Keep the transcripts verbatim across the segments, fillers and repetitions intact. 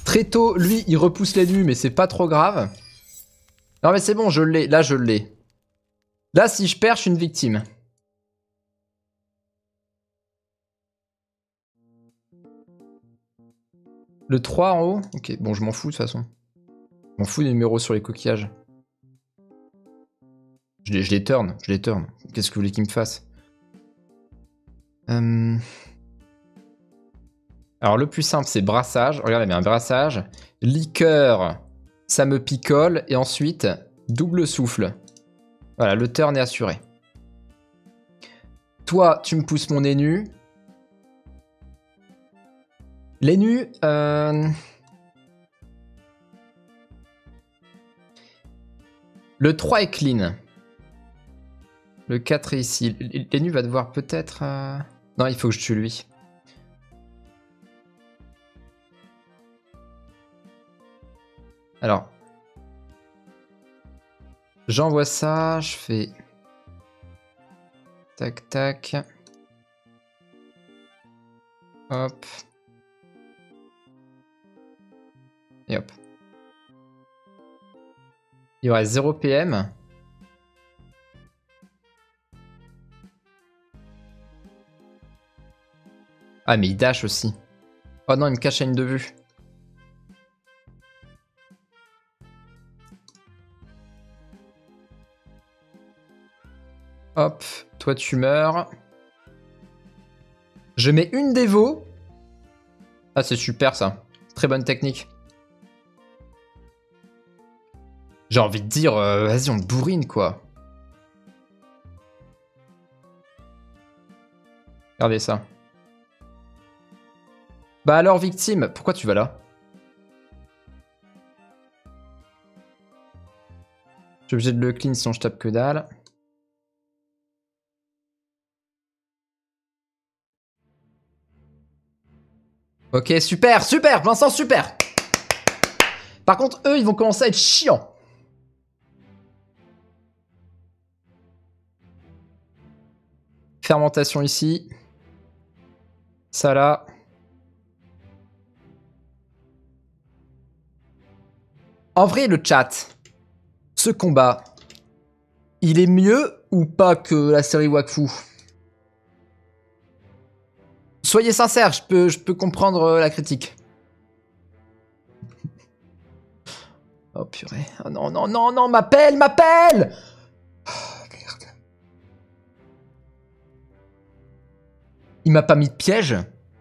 Très tôt, lui, il repousse l'ennemi, mais c'est pas trop grave. Non mais c'est bon, je l'ai. Là, je l'ai. Là, si je perds, je suis une victime. Le trois en haut? Ok, bon, je m'en fous de toute façon. Je m'en fous des numéros sur les coquillages. Je les, je les turn, je les turn. Qu'est-ce que vous voulez qu'ils me fassent? euh... Alors, le plus simple, c'est brassage. Regardez bien, brassage. Liqueur, ça me picole. Et ensuite, double souffle. Voilà, le turn est assuré. Toi, tu me pousses mon énu. L'énu... Euh... Le trois est clean. Le quatre est ici. L'énu va devoir peut-être... Euh... Non, il faut que je tue lui. Alors. J'envoie ça, je fais... Tac, tac. Hop. Et hop. Il reste zéro P M. Ah, mais il dash aussi. Oh non, il me cache à une de vue. Hop, toi tu meurs. Je mets une dévo. Ah, c'est super ça. Très bonne technique. J'ai envie de dire, euh, vas-y, on te bourrine quoi. Regardez ça. Bah alors, victime, pourquoi tu vas là? Je suis obligé de le clean sinon je tape que dalle. Ok, super, super, Vincent, super. Par contre, eux, ils vont commencer à être chiants. Fermentation ici. Ça là. En vrai, le chat, ce combat, il est mieux ou pas que la série Wakfu? Soyez sincères, je peux, je peux comprendre la critique. Oh purée. Oh non, non, non, non, m'appelle, m'appelle! Oh, merde. Il m'a pas mis de piège?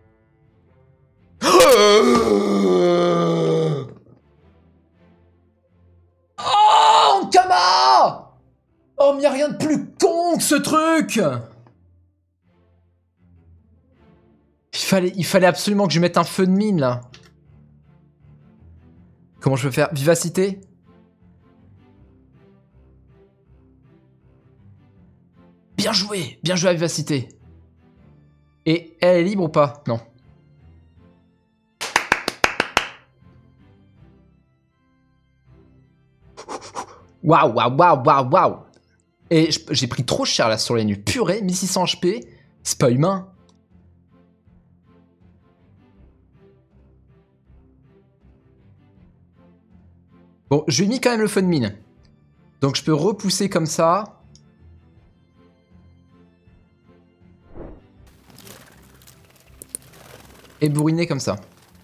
Oh, Ankama! Oh, mais y'a rien de plus con que ce truc! Il fallait, il fallait absolument que je mette un feu de mine, là. Comment je peux faire? Vivacité? Bien joué! Bien joué à Vivacité. Et elle est libre ou pas? Non. Waouh, waouh, waouh, waouh, waouh! Et j'ai pris trop cher là sur les nus. Purée, mille six cents H P, c'est pas humain. Bon, je lui ai mis quand même le feu de mine. Donc je peux repousser comme ça. Et bourriner comme ça.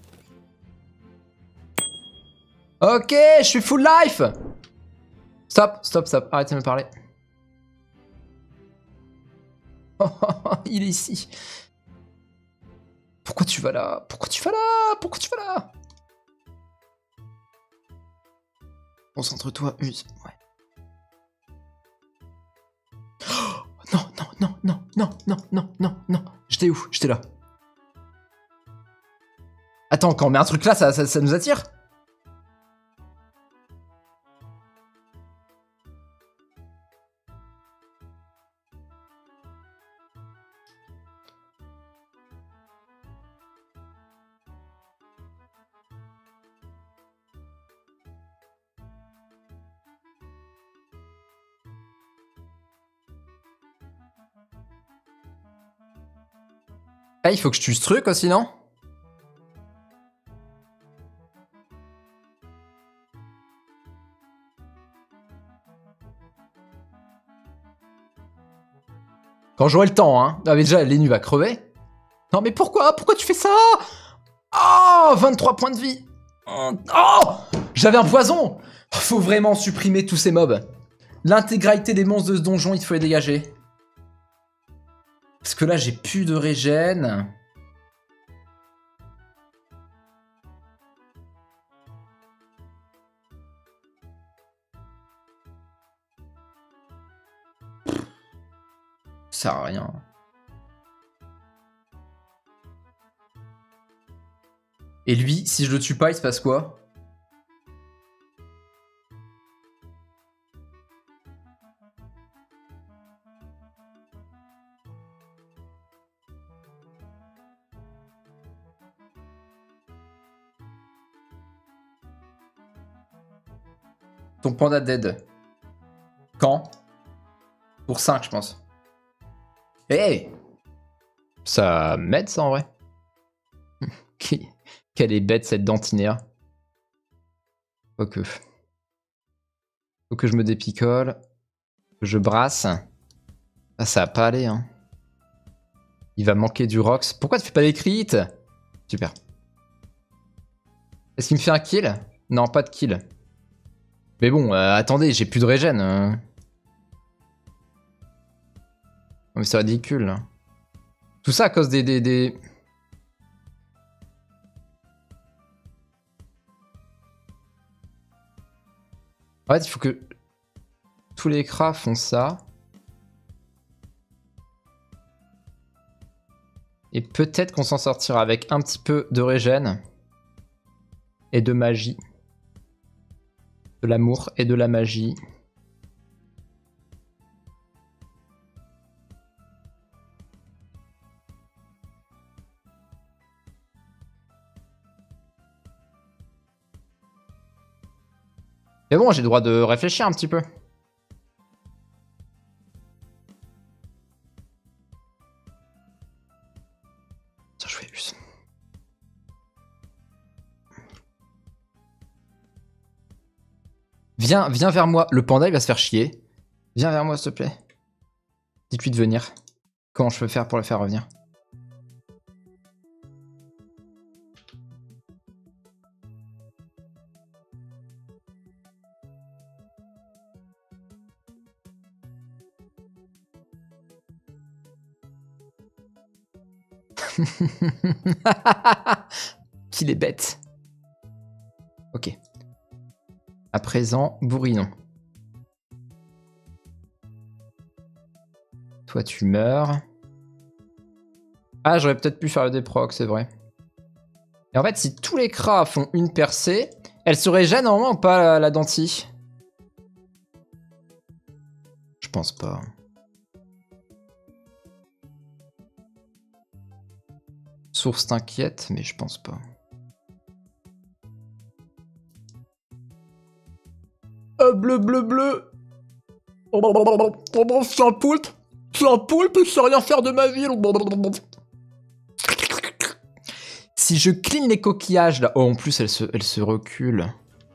Ok, je suis full life. Stop, stop, stop, arrêtez de me parler. Il est ici. Pourquoi tu vas là? Pourquoi tu vas là? Pourquoi tu vas là? Concentre-toi, use. Ouais. Oh, non, non, non, non, non, non, non, non, non. J'étais où? J'étais là. Attends, quand on met un truc là, ça, ça, ça nous attire? Ah, il faut que je tue ce truc aussi, non? Quand j'aurai le temps, hein. Ah, mais déjà, Lénu va crever. Non, mais pourquoi? Pourquoi tu fais ça? Oh, vingt-trois points de vie. Oh, j'avais un poison. Faut vraiment supprimer tous ces mobs. L'intégralité des monstres de ce donjon, il faut les dégager. Parce que là, j'ai plus de régène. Ça sert à rien. Et lui, si je le tue pas, il se passe quoi? Ton panda dead. Quand? Pour cinq, je pense. Eh hey, ça m'aide, ça, en vrai. Quelle est bête, cette dentinéa. Ok. Faut que je me dépicole. Que je brasse. Ah, ça va pas aller, hein. Il va manquer du Rox. Pourquoi tu fais pas les crits? Super. Est-ce qu'il me fait un kill? Non, pas de kill. Mais bon, euh, attendez, j'ai plus de régène. Euh... Non, mais c'est ridicule. Là. Tout ça à cause des... des, des... En fait, il faut que tous les crafts font ça. Et peut-être qu'on s'en sortira avec un petit peu de régène. Et de magie. De l'amour et de la magie. Mais bon, j'ai le droit de réfléchir un petit peu. Tiens, je fais plus. Viens, viens vers moi. Le panda, il va se faire chier. Viens vers moi, s'il te plaît. Dites-lui de venir. Comment je peux faire pour le faire revenir? Qu'il est bête. Ok. À présent, bourrinon. Toi, tu meurs. Ah, j'aurais peut-être pu faire le déproc, c'est vrai. Et en fait, si tous les cras font une percée, elle se régène normalement ou pas, la, la dentille? Je pense pas. Source t'inquiète, mais je pense pas. Euh, bleu, bleu, bleu. Je suis un poulpe. Je suis un poulpe et je sais rien faire de ma vie. Si je clean les coquillages là... Oh, en plus, elle se, elle se recule.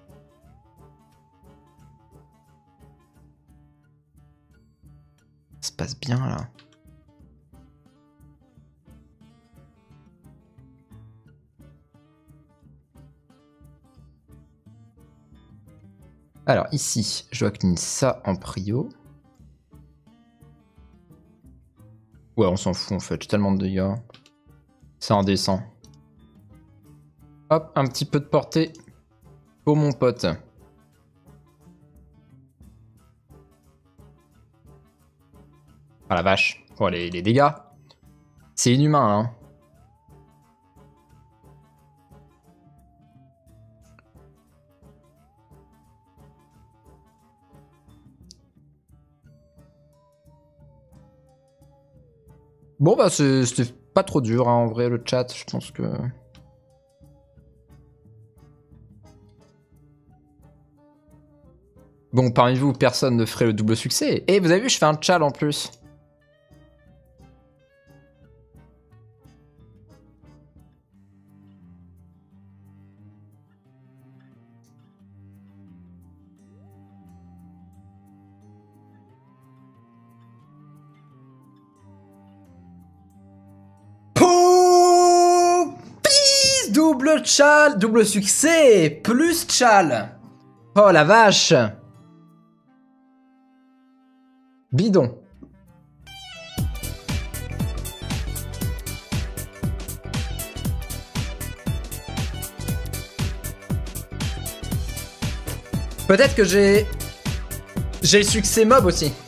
Ça se passe bien là. Alors ici, je dois clean ça en prio. Ouais, on s'en fout en fait, j'ai tellement de dégâts. C'est indécent. Hop, un petit peu de portée pour mon pote. Ah la vache. Oh les, les dégâts. C'est inhumain, hein. Bon bah c'était pas trop dur hein, en vrai le chat, je pense que... Bon parmi vous personne ne ferait le double succès. Et vous avez vu je fais un tchal en plus. double tchal, double succès, plus tchal. Oh la vache. Bidon. Peut-être que j'ai... J'ai le succès mob aussi.